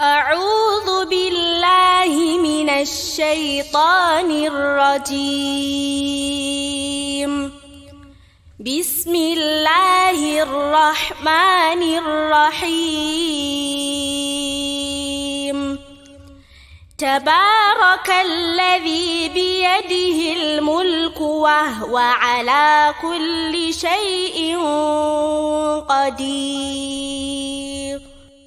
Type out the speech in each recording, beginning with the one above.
أعوذ بالله من الشيطان الرجيم. بسم الله الرحمن الرحيم. تبارك الذي بيده الملك وهو على كل شيء قدير.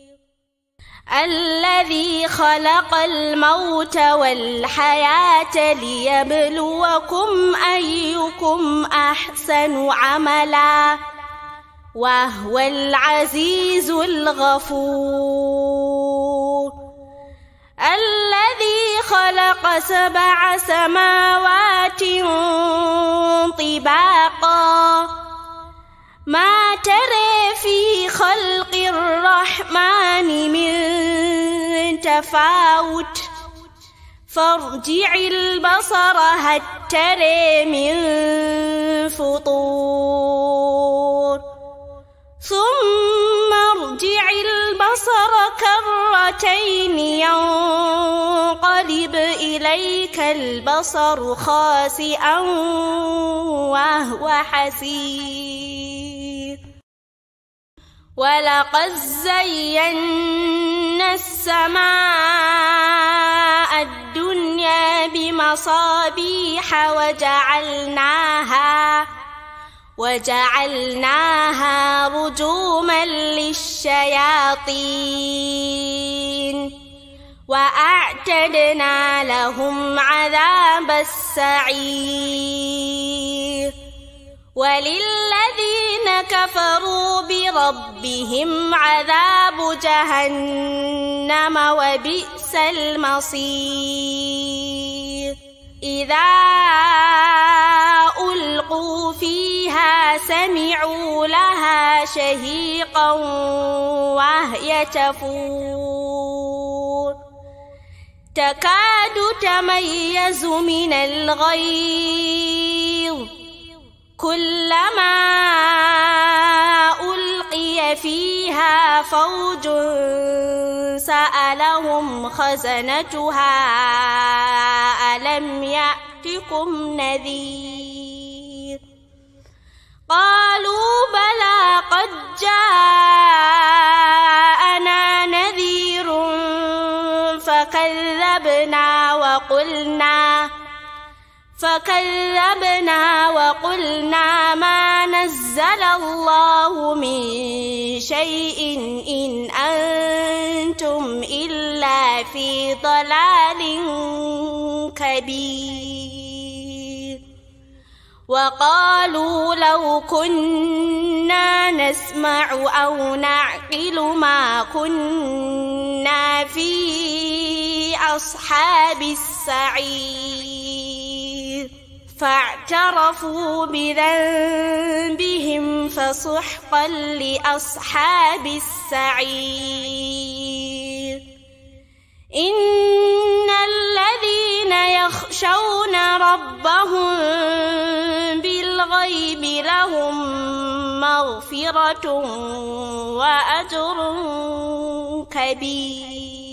الذي خلق الموت والحياة ليبلوكم أيكم أحسن عملا وهو العزيز الغفور. الذي خلق 7 سماوات طباقا ما ترى في خلق الرحمن من تفاوت فارجع البصر هل ترى من فطور ثم ارجع البصر كرتين ينقلب إليك البصر خاسئا وهو حسير. ولقد زينا السماء الدنيا بمصابيح وجعلناها رجوما للشياطين وأعتدنا لهم عذاب السعير. وللذين كفروا بربهم عذاب جهنم وبئس المصير. إذا ألقوا فيها سمعوا لها شهيقا وهي تفور تكاد تميز من الغيظ كلما ألقي فيها فوج سألهم خزنتها ألم يأتكم نذير قالوا بلى قد جاءنا نذير فكذبنا وقلنا ما نزل الله من شيء إن أنتم إلا في ضلال كبير. وقالوا لو كنا نسمع أو نعقل ما كنا في أصحاب السعير فاعترفوا بذنبهم فسحقا لأصحاب السعير. إن الذين يخشون ربهم بالغيب لهم مغفرة وأجر كبير.